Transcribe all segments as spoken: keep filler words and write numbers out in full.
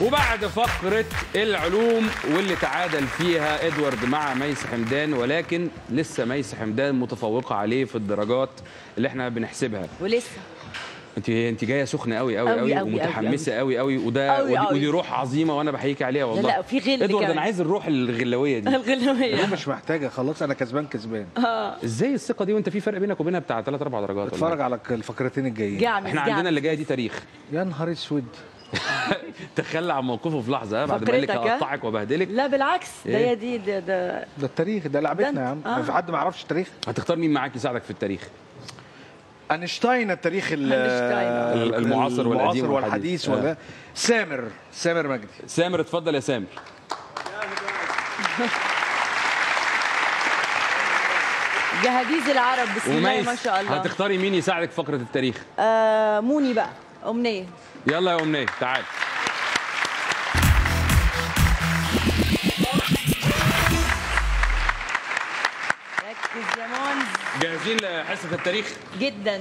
وبعد فقرة العلوم واللي تعادل فيها ادوارد مع ميس حمدان، ولكن لسه ميس حمدان متفوقة عليه في الدرجات اللي احنا بنحسبها. ولسه انت انت جايه سخنه قوي قوي قوي ومتحمسه قوي قوي وده أوي ودي, أوي. ودي روح عظيمه وانا بحييك عليها والله. لا في غل ادوارد انا عايز الروح الغلويه دي. الغلويه انا مش محتاجه خلاص، انا كسبان كسبان. اه ازاي الثقه دي وانت في فرق بينك وبينها بتاع ثلاث اربع درجات؟ اتفرج على الفقرتين الجايين. احنا عندنا اللي جايه دي تاريخ. يا نهار اسود. تخلى عن موقفه في لحظه بعد ما قال لك اقطعك وابهدلك. لا بالعكس، ده هي دي ده ده, ده التاريخ، ده لعبتنا يا عم. آه. في حد ما يعرفش التاريخ؟ هتختار مين معاك يساعدك في التاريخ؟ اينشتاين التاريخ المعاصر والقديم والحديث ولا آه. سامر سامر مجدي. سامر اتفضل يا سامر. جهاديز العرب بسم الله ما شاء الله. هتختاري مين يساعدك في فقره التاريخ؟ آه موني بقى، امنيه. يلا يا امنيه تعال. ركز يا مونز. جاهزين لحصه التاريخ؟ جدا.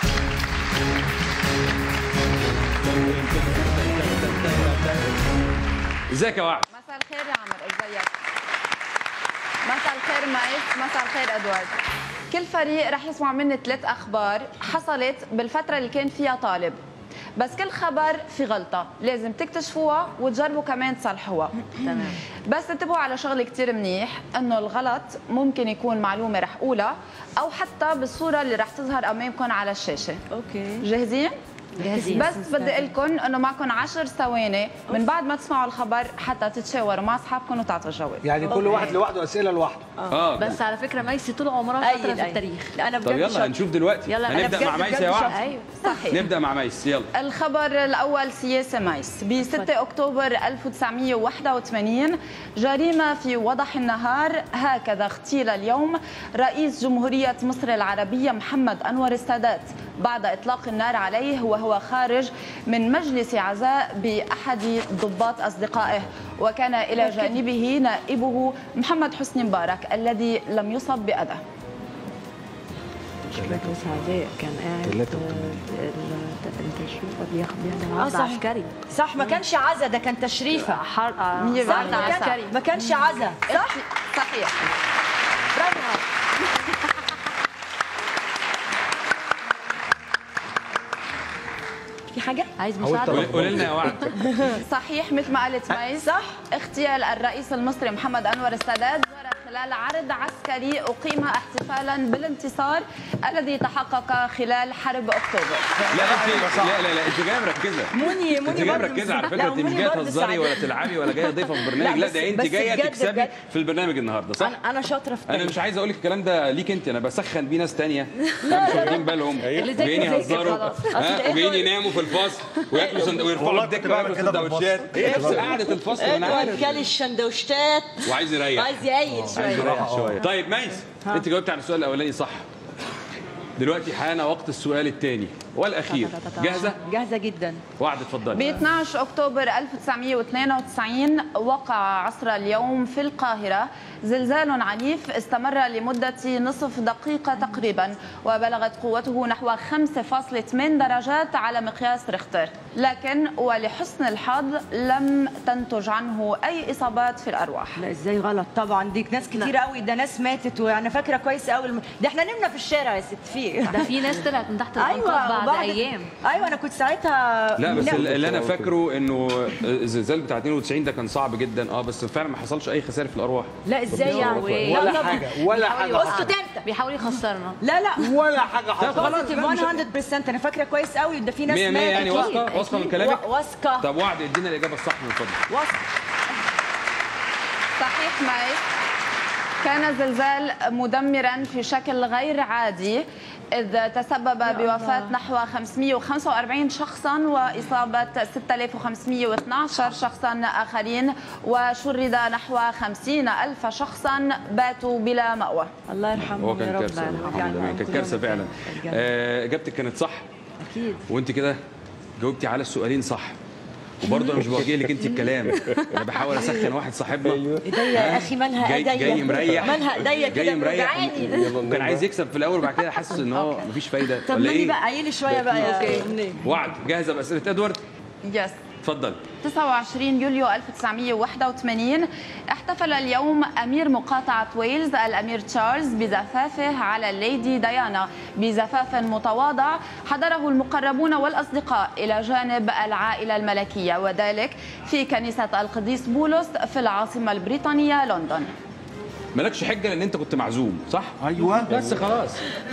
ازيك يا وعد؟ مساء الخير يا عمر، ازيك؟ مساء الخير مايس، مساء الخير ادوارد. كل فريق رح يسمع مني ثلاث اخبار حصلت بالفتره اللي كان فيها طالب، بس كل خبر في غلطه لازم تكتشفوها وتجربوا كمان تصلحوها. تمام. بس انتبهوا على شغله كثير منيح، انه الغلط ممكن يكون معلومه رح اقولها او حتى بالصوره اللي رح تظهر امامكم على الشاشه. اوكي جاهزين؟ جاهزين. بس بدي اقول لكم انه معكم عشر ثواني من بعد ما تسمعوا الخبر حتى تتشاوروا مع اصحابكم وتعطوا الجواب. يعني كل واحد لوحده اسئله لوحده. اه بس على فكره ميسي طول عمرها شاطره في التاريخ. انا بجد طب يلا هنشوف دلوقتي. يلا هنبدا مع ميس يا وعد. ايوه صحيح. نبدا مع ميس يلا. الخبر الاول سياسه ميس. ب ستة اكتوبر ألف وتسعمئة وواحد وثمانين جريمه في وضح النهار، هكذا اغتيل اليوم رئيس جمهوريه مصر العربيه محمد انور السادات بعد اطلاق النار عليه وهو خارج من مجلس عزاء بأحد ضباط أصدقائه، وكان إلى جانبه نائبه محمد حسني مبارك الذي لم يصب بأذى. مجلس عزاء كان قاعد التشريف بياخد بيعمل عرض عسكري. صح، ما كانش عزا، ده كان تشريفه. عرض عسكري ما كانش عزا. صح صحيح. برافو. في حاجة؟ عايز مساعدة؟ قولي لنا يا وعد. صحيح مثل ما قالت ميس. صح. اغتيال الرئيس المصري محمد أنور السادات جرى خلال عرض عسكري أقيم احتفالا بالانتصار الذي تحقق خلال حرب أكتوبر. لا انت لا لا لا انت جايه مركزه. موني موني انت جايه مركزه على فكره، انت مش جايه تهزري ولا تلعبي ولا جايه ضيفه في برنامج، لا ده انت جايه تكسبي في البرنامج النهارده صح؟ انا انا شاطره في انا مش عايز اقول لك الكلام ده ليك انت، انا بسخن بيه ناس ثانيه مش واخدين بالهم جايين يهزروا وجايين يناموا في الفصل وياكلوا ويرفعوا الدكه وياكلوا سندوتشات. هي نفس قعده الفصل انا عارف. كل السندوتشات وعايز يريح، عايز يقيد شويه. عايز يريح شويه. طيب ميس انت جاوبت على السؤال الاولاني صح. دلوقتي حان وقت السؤال الثاني والاخير. جاهزه؟ جاهزه جدا. وعد اتفضلي. ب اثني عشر أكتوبر ألف وتسعمئة واثنين وتسعين وقع عصر اليوم في القاهرة زلزال عنيف استمر لمدة نصف دقيقة تقريبا، وبلغت قوته نحو خمسة فاصلة ثمانية درجات على مقياس ريختر، لكن ولحسن الحظ لم تنتج عنه أي إصابات في الأرواح. لا ازاي غلط طبعا، دي ناس كتير قوي، ده ناس ماتت وانا فاكره كويس قوي الم... ده احنا نمنا في الشارع يا ست في ده في ناس طلعت من تحت الانقاض بعد, بعد ايام. ايوه انا كنت ساعتها. لا بس اللي انا فاكره انه الزلزال بتاع اثنين وتسعين ده كان صعب جدا اه بس فعلا ما حصلش اي خسائر في الارواح. لا ازاي يعني؟ ولا حاجه ولا حاجه. اسكت انت. بيحاول يخسرنا. لا لا ولا حاجه حصلت. خلاص مية بالمية انا فاكره كويس قوي، ده في ناس مية مية يعني واثقه واثقه من كلامك؟ واثقه. طب وعد ادينا الاجابه الصح من فضلك. واثقه. صحيح مايس. كان الزلزال مدمرا في شكل غير عادي، إذ تسبب بوفاة نحو خمسمئة وخمسة وأربعين شخصا وإصابة ستة آلاف وخمسمئة واثني عشر شخصا آخرين، وشرد نحو خمسين ألف شخصا باتوا بلا مأوى. الله يرحمه. هو كان كارثة، كانت كارثة فعلا. إجابتك كانت صح أكيد، وأنت كده جاوبتي على السؤالين صح، وبرضه انا مش بوجه لك انت الكلام، انا بحاول اسخن واحد صاحبنا. ايديا يا اخي مالها جاي, ايديا جاي مريح، مالها ايديا كده جاي مريح بتوجعني. كان عايز يكسب في الاول وبعد كده حاسس ان هو مفيش فايده طب ولا ايه؟ بقى عيلي شويه بقى يا وعد جاهزه باسئله ادوارد؟ يس. اتفضل. تسعة وعشرين يوليو ألف وتسعمئة وواحد وثمانين احتفل اليوم أمير مقاطعة ويلز الأمير تشارلز بزفافه على الليدي ديانا بزفاف متواضع حضره المقربون والأصدقاء إلى جانب العائلة الملكية، وذلك في كنيسة القديس بولس في العاصمة البريطانية لندن. مالكش حجه لان انت كنت معزوم صح؟ ايوه بس خلاص.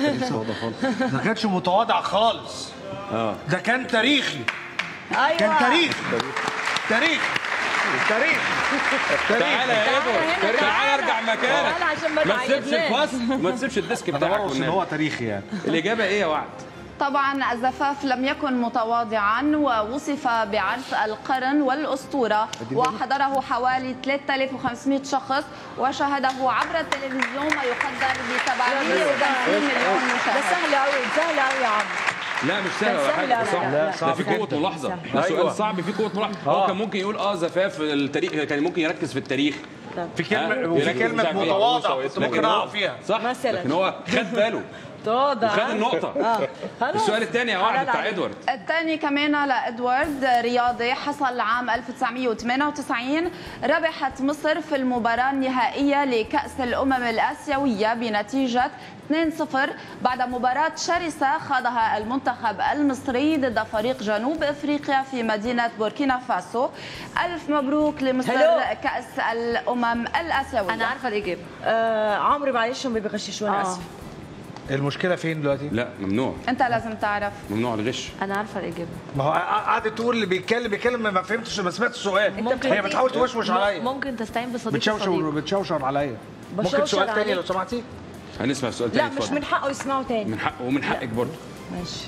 ما كانش متواضع خالص. اه ده كان تاريخي. ايوه كان تاريخي تاريخي تاريخي. تعالى يا ادوارد، تعالى ارجع مكانك. تعالى عشان ما ما تسيبش نعيدناش. الفصل، ما تسيبش الديسك انا بتاعك. برقص ان هو تاريخي يعني. الاجابه ايه يا وعد؟ طبعا الزفاف لم يكن متواضعا ووصف بعرس القرن والأسطورة، وحضره حوالي ثلاثة آلاف وخمسمئة شخص وشاهده عبر التلفزيون ما يقدر ب سبعمئة وخمسين مليون ده مشاهد. سهل قوي سهل قوي يا عم. لا مش سهل ولا سهل حاجه، أوي. صح؟ لا، ده صعب في قوه جدا. ملاحظه، ده أيوة. سؤال صعب في قوه ملاحظه. هو كان ممكن يقول اه زفاف التاريخ، كان ممكن يركز في التاريخ في آه، كلمه وفي يركز مش كلمه عارف إيه. متواضع كنت ممكن لكن اقع هو- فيها. صح؟ مثلاً. لكن هو خد باله تواضع. وخد النقطه. خلاص. السؤال الثاني يا وعد حلال بتاع عليك. ادوارد. الثاني كمان لإدوارد، رياضي حصل عام ألف وتسعمئة وثمانية وتسعين. ربحت مصر في المباراة النهائية لكأس الأمم الآسيوية بنتيجة اثنين صفر بعد مباراة شرسة خاضها المنتخب المصري ضد فريق جنوب أفريقيا في مدينة بوركينا فاسو. ألف مبروك لمصر هلو. كأس الأمم الآسيوية. انا عارفه الاجابه. آه عمري معلش هم بيغششونا، آه. اسف. المشكله فين دلوقتي؟ لا ممنوع، أنت لازم تعرف. ممنوع الغش. انا عارفه الاجابه. ما هو قعدت تقول اللي بيتكلم بيتكلم ما فهمتش، ما سمعتش السؤال. هي بتحاول توشوش عليا، ممكن تستعين بصديق بتشوشر صديق. بتشوشر عليا. ممكن بشوشر سؤال تاني عليك. لو سمحتي؟ هنسمع السؤال لا تاني. مش من حقه يسمعوا تاني. من حقه ومن حقك برضه. ماشي.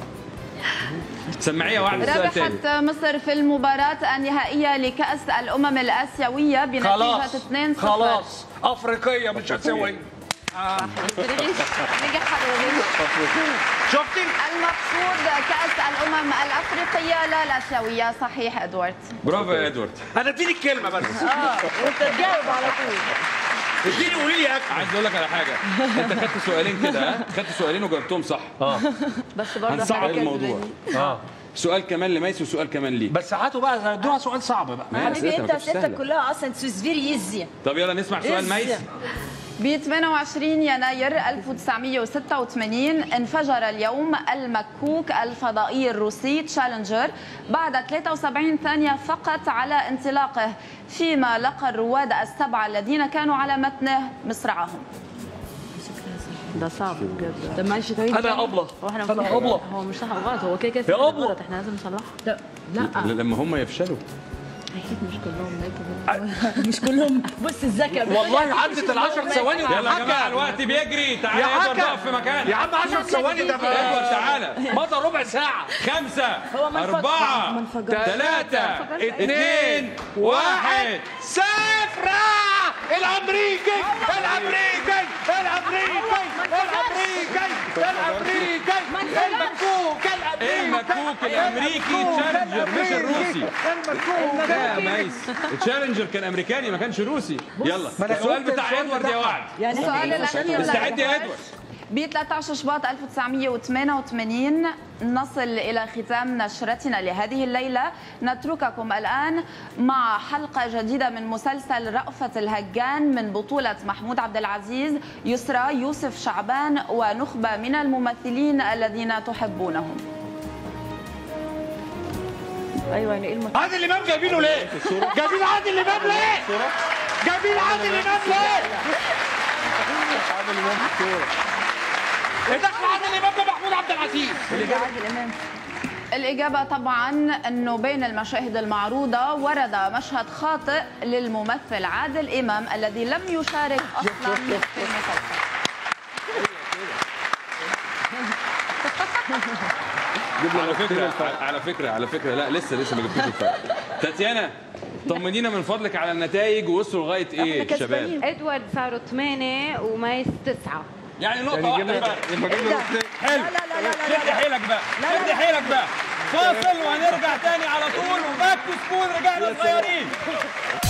سمعيه يا وعد السؤال تاني. ربحت مصر في المباراة النهائية لكأس الأمم الآسيوية بنتيجة خلاص اثنين صفر. خلاص افريقيه مش اسيويه. نجح حضرتك. شفتي؟ المقصود كأس الأمم الأفريقية لا الآسيوية. صحيح إدوارد. برافو يا ادوارد. انا اديني الكلمه بس. اه وانت تجاوب على طول. اديني قولي لي اكتر. عايز اقول لك على حاجه، انت خدت سؤالين كده، ها؟ خدت سؤالين وجاوبتهم صح. اه بس برضه هنصعب حاجة الموضوع. اه سؤال كمان لميس وسؤال كمان ليك. بس هاتوا بقى ادوها سؤال صعب بقى. ما هي حبيبي أسئلتها انت ما كانتش اسئلتك سهلة. كلها اصلا سوزفيري يزي. طب يلا نسمع سؤال ميس. ب ثمانية وعشرين يناير ألف وتسعمئة وستة وثمانين انفجر اليوم المكوك الفضائي الروسي تشالنجر بعد ثلاثة وسبعين ثانية فقط على انطلاقه، فيما لقى الرواد السبعة الذين كانوا على متنه مصرعهم. ده صعب بجد. طب معلش تعيد. انا ابله هو احنا انا ابله هو مش صح او غلط، هو كده كده في يا حاجة أبلة. غلط، احنا لازم نصلحها. لا لما هم يفشلوا. اكيد مش كلهم لكن مش كلهم. بص الذكاء. والله عدت العشر ثواني. يلا يا جماعه الوقت بيجري، تعالى يا يا ادوارد حكا. اقف في مكانك. يا عم عشر ثواني ده ادوارد تعالى. مضى ربع ساعه. خمسة هو ما انفجر- أربعة ما انفجرش. ثلاثة اثنين واحد. صفر. الامريكي الامريكي الامريكي الامريكي الامريكي المكوك الامريكي المكوك الامريكي تشالنجر مش الروسي. المكوك يا ميس تشالنجر كان امريكاني ما كانش روسي. يلا ما أنا السؤال قلت بتاع السؤال ادوارد يا وعد. يعني السؤال الأخير استعد يا لإدوارد. ادوارد. ب ثلاثة عشر شباط ألف وتسعمئة وثمانية وثمانين نصل إلى ختام نشرتنا لهذه الليلة. نترككم الآن مع حلقة جديدة من مسلسل رأفة الهجان من بطولة محمود عبد العزيز، يسرى، يوسف شعبان ونخبة من الممثلين الذين تحبونهم. ايوه يعني ايه الم... عادل امام جايبينه ليه؟ جايبين عادل امام ليه؟ جايبين عادل امام ليه؟ دخل عادل امام بمحمود عبد العزيز. الإجابة طبعا أنه بين المشاهد المعروضة ورد مشهد خاطئ للممثل عادل إمام الذي لم يشارك أصلا في المسلسل. على فكرة على فكرة على فكرة لا لسه لسه ما جبتوش الفرق. تاتيانا طمنينا من فضلك على النتائج ووصلوا لغاية ايه الشباب؟ ادوارد صاروا ثمانية وميس تسعة. يعني نقطة واحدة فرق. حلو. لا لا لا لا لا شد حيلك بقى، شد حيلك بقى. فاصل وهنرجع تاني على طول وباك تو سكول رجعنا صغيرين.